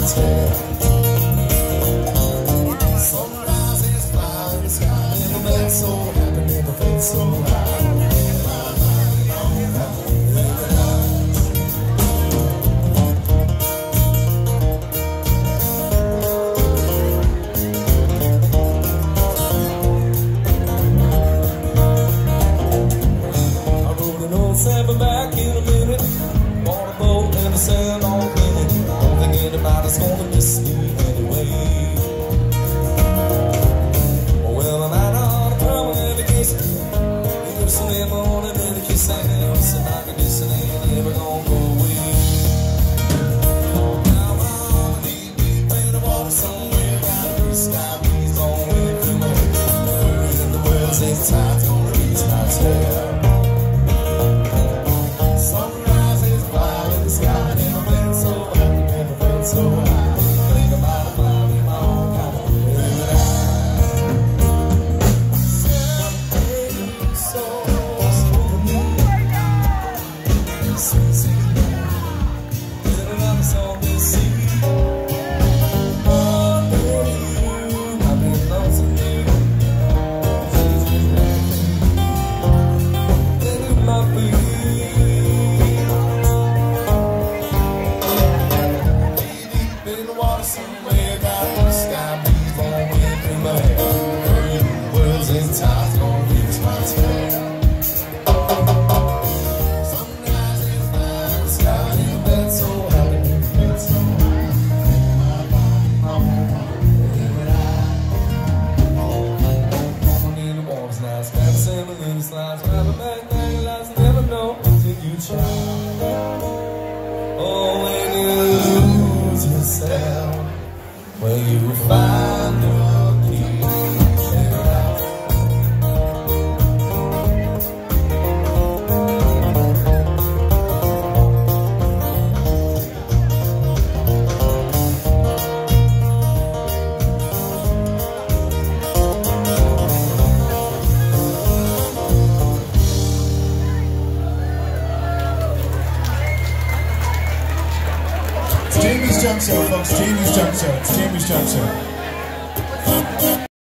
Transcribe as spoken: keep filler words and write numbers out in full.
my tail. Sunrises fly in the sky, never been so happy, never been so high. Sand back in a minute, bought a boat and a sand on minute. Don't think anybody's gonna miss me anyway. Well, I'm out on a permanent navigation. You listen in the morning and you kiss and listen like a distant ain't never gonna go away. Now I'm on deep, deep in the water somewhere. Got a blue sky breeze blowing through my hair. In the world, say the tide's gonna reach my tail. So I think about it, flying in my own kind of way. Champagne sauce for me, sweet, sweet, little love on this sea. One day you, I've been lonesome you. Then you might be. Somewhere got the sky breeze blowing through my hair. The world's in tides gonna reach my tail. Sunrise is flying, the sky in bed so happy, bed so high. My body, my home, live it high. Woman in the warm's nice, never sailing in the slides, never back, nine lives, never know until you try. Oh, when you lose yourself, when you find your key, figure it out. Jamie's Jump Show, folks. Jamie's Jump Show. It's Jamie's Jump Show.